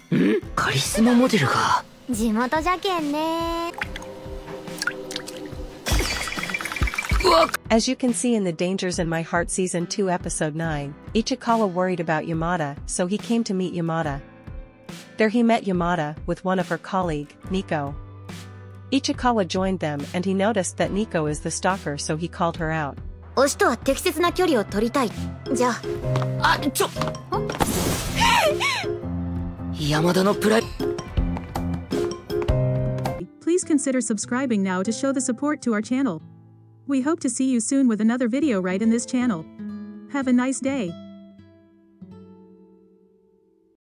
カリスマモデルが。 地元じゃけんね。 As you can see in the Dangers in My Heart Season 2 Episode 9, Ichikawa worried about Yamada, so he came to meet Yamada. There he met Yamada, with one of her colleague, Nico. Ichikawa joined them and he noticed that Nico is the stalker, so he called her out. 推しとは適切な距離を取りたい。じゃあ。 山田のプライ。 Please consider subscribing now to show the support to our channel. We hope to see you soon with another video right in this channel. Have a nice day.